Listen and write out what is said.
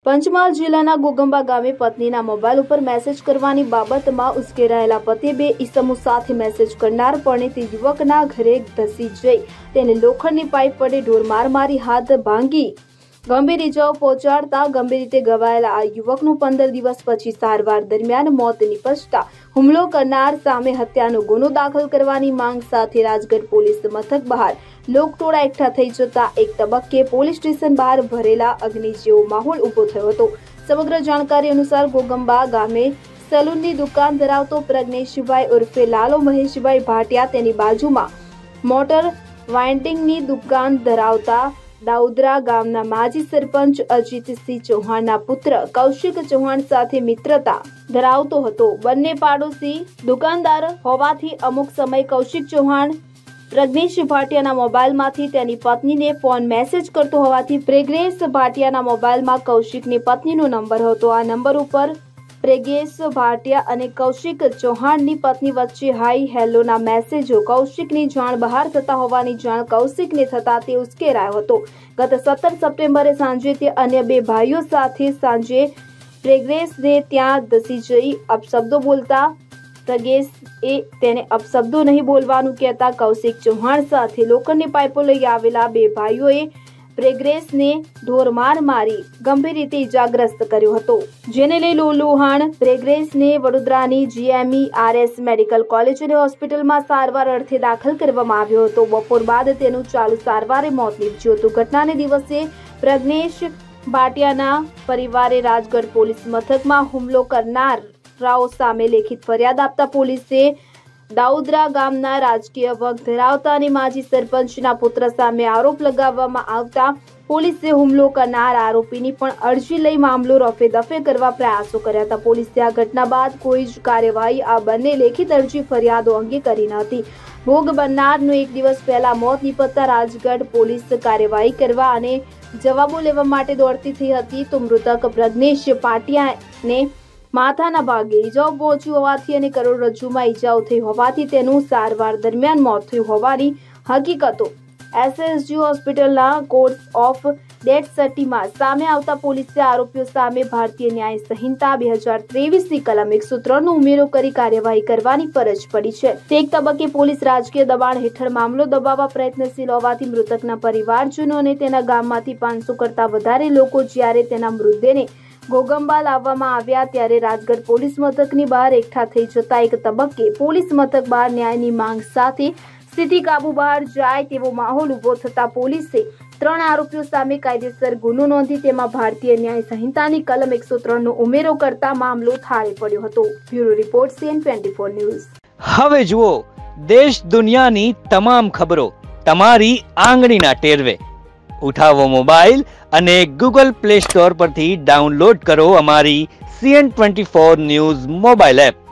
પંચમહાલ જિલ્લાના ગોગંબા ગામે પત્નીના મોબાઈલ ઉપર મેસેજ કરવાની બાબતમાં ઉશ્કેરાયેલા પતિએ બે ઈસમો સાથે મેસેજ કરનાર પરિણીત યુવકના ઘરે ધસી જઈ તેને લોખંડની પાઇપ વડે ઢોરમાર મારી હાથ ભાંગી ગંભીર ઇજાઓ પહોંચાડતા ગંભીર રીતે ઘવાયેલા આ યુવકનું 15 દિવસ પછી સારવાર દરમિયાન મોત નિપજતા હુમલો કરનાર સામે હત્યાનો ગુનો દાખલ કરવાની માંગ સાથે રાજગઢ પોલીસ મથક બહાર લોકટોળા એકઠા થઈ જતા એક તબક્કે પોલીસ સ્ટેશન બહાર ભરેલા અગ્નિ જેવો માહોલ ઉભો થયો હતો। સમગ્ર જાણકારી અનુસાર ગોગંબા ગામે સલૂનની દુકાન ધરાવતો પ્રજ્ઞેશભાઈ ઉર્ફે લાલો મહેશભાઈ ભાટિયા તેની બાજુમાં મોટર વાઇન્ડિંગની દુકાન ધરાવતા દાઉદરા ગામના માજી સરપંચ અજીતસિંહ ચૌહાણના પુત્ર કૌશિક ચૌહાણ સાથે મિત્રતા ધરાવતો હતો। બંને પાડોશી દુકાનદાર હોવાથી અમુક સમય કૌશિક ચૌહાણ પ્રજ્ઞેશ ભાટિયાના મોબાઈલમાંથી તેની પત્નીને ફોન મેસેજ કરતો હોવાથી પ્રજ્ઞેશ ભાટિયાના મોબાઈલમાં કૌશિકની પત્નીનો નંબર હતો। આ નંબર ઉપર પ્રજ્ઞેશ ભાટિયા અને કૌશિક ચૌહાણની પત્ની વચ્ચે હાઈ હેલોના મેસેજો કૌશિકની જાણ બહાર થતા હોવાની જાણ કૌશિકને થતા તે ઉશ્કેરાયો હતો। ગત 17 સપ્ટેમ્બરે સાંજે તે અન્ય બે ભાઈઓ સાથે સાંજે પ્રજ્ઞેશને ત્યાં ધસી જઈ અપશબ્દો બોલતા પ્રજ્ઞેશે તેને અપશબ્દો નહીં બોલવાનું કહેતા કૌશિક ચૌહાણ સાથે લોખંડની પાઇપો લઈ આવેલા બે ભાઈઓએ પ્રજ્ઞેશને ઢોરમાર મારી ગંભીર રીતે ઇજાગ્રસ્ત કર્યો હતો, જેને લઈ લોહાણ પ્રજ્ઞેશને વડોદરાની GMERS મેડિકલ કોલેજ અને હોસ્પિટલમાં સારવાર અર્થે દાખલ કરવામાં આવ્યો હતો। બપોર બાદ તેનું ચાલુ સારવારે મોત નીપજ્યું હતું। ઘટનાને દિવસે પ્રજ્ઞેશ ભાટિયાના પરિવારે રાજગઢ પોલીસ મથકમાં હુમલો કરનારાઓ સામે લેખિત ફરિયાદ આપતા પોલીસે દાઉદરા ગામના રાજકીય વગ ધરાવતા અને માજી સરપંચના પુત્ર સામે આરોપ લગાવવામાં આવતા પોલીસે હુમલો કરનાર આરોપીની પણ અરજી લઈ મામલો રફે દફે કરવા પ્રયાસો કર્યા હતા। પોલીસે આ ઘટના બાદ કોઈ જ કાર્યવાહી આ બંને લેખિત અરજી ફરિયાદો અંગે કરી ન હતી। ભોગ બનનારનું એક દિવસ પહેલા મોત નિપજતા રાજગઢ પોલીસ કાર્યવાહી કરવા અને જવાબો લેવા માટે દોડતી થઈ હતી તો મૃતક પ્રજ્ઞેશ ભાટિયાને માથાના ભાગે ઈજાઓ પહોંચી હોવાથી અને કરોડરજ્જુમાં ઈજાઓ થઈ હોવાથી તેનું સારવાર દરમિયાન મોત થયું હોવાની હકીકતો SSG હોસ્પિટલના કોર્સ ઓફ ડેથ સર્ટિમાં સામે આવતા પોલીસે આરોપીઓ સામે ભારતીય ન્યાય સંહિતા 2023ની કલમ 103નો ઉમેરો કરી કાર્યવાહી કરવાની ફરજ પડી છે। તે એક તબક્કે પોલીસ રાજકીય દબાણ હેઠળ મામલો દબાવવા પ્રયત્નશીલ હોવાથી મૃતકના પરિવારજનો અને તેના ગામમાંથી 500 કરતા વધારે લોકો જ્યારે તેના મૃતદેહને ગોગંબા લાવવામાં આવ્યા ત્યારે રાજગઢ પોલીસ મથકની બહાર એકઠા થઈ જતા એક તબક્કે પોલીસ મથક બહાર ન્યાયની માંગ સાથે સ્થિતિ કાબુ બહાર જાય તેવો માહોલ ઉભો થતા પોલીસે 3 આરોપીઓ સામે કાયદેસર ગુનો નોંધી તેમાં ભારતીય ન્યાય સંહિતાની કલમ 103નો ઉમેરો કરતા મામલો થાળે પડ્યો હતો। Bureau report CN24 news. હવે જુઓ દેશ દુનિયાની તમામ ખબરો તમારી આંગળીના ટેરવે। ઉઠાવો મોબાઈલ અને Google Play Store પરથી ડાઉનલોડ કરો અમારી CN24 ન્યૂઝ મોબાઈલ એપ।